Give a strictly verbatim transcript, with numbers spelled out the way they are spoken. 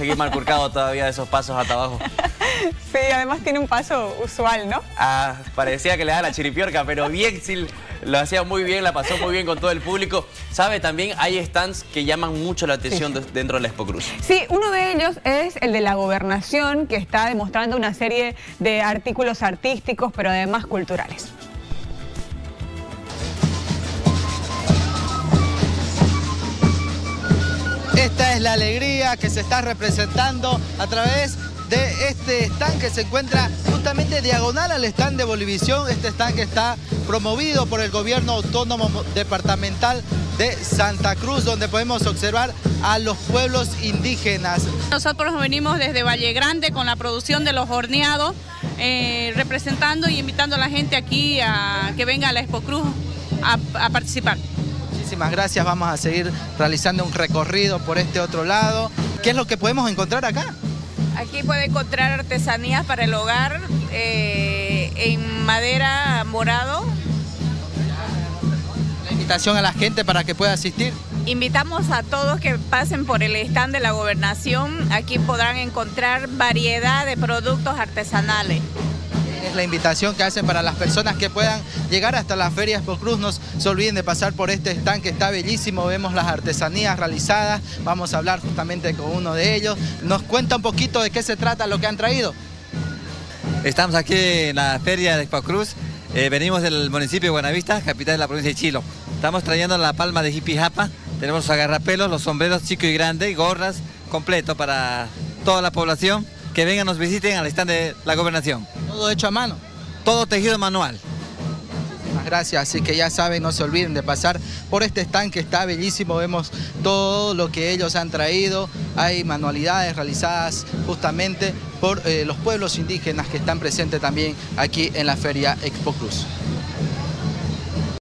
Seguir malcurcado todavía de esos pasos hasta abajo. Sí, además tiene un paso usual, ¿no? Ah, parecía que le daba la chiripiorca, pero bien, sí, lo hacía muy bien, la pasó muy bien con todo el público. ¿Sabe? También hay stands que llaman mucho la atención sí. dentro de la Expo Cruz. Sí, uno de ellos es el de la Gobernación, que está demostrando una serie de artículos artísticos, pero además culturales. Esta es la alegría que se está representando a través de este stand que se encuentra justamente diagonal al stand de Bolivisión. Este stand que está promovido por el Gobierno Autónomo Departamental de Santa Cruz, donde podemos observar a los pueblos indígenas. Nosotros venimos desde Valle Grande con la producción de los horneados, eh, representando y invitando a la gente aquí a que venga a la Expo Cruz a, a participar. Muchísimas gracias, vamos a seguir realizando un recorrido por este otro lado. ¿Qué es lo que podemos encontrar acá? Aquí puede encontrar artesanías para el hogar, eh, en madera morado. La invitación a la gente para que pueda asistir. Invitamos a todos que pasen por el stand de la Gobernación. Aquí podrán encontrar variedad de productos artesanales. Es la invitación que hacen para las personas que puedan llegar hasta la Feria Expo Cruz. No se olviden de pasar por este stand que está bellísimo. Vemos las artesanías realizadas. Vamos a hablar justamente con uno de ellos. ¿Nos cuenta un poquito de qué se trata lo que han traído? Estamos aquí en la Feria de Expo Cruz. Eh, venimos del municipio de Buenavista, capital de la provincia de Chilo. Estamos trayendo la palma de Jipijapa. Tenemos los agarrapelos, los sombreros chico y grande, gorras, completo para toda la población. Que vengan, nos visiten al stand de la Gobernación. ¿Todo hecho a mano? Todo tejido manual. Muchísimas gracias, así que ya saben, no se olviden de pasar por este stand que está bellísimo. Vemos todo lo que ellos han traído. Hay manualidades realizadas justamente por eh, los pueblos indígenas que están presentes también aquí en la Feria Expo Cruz.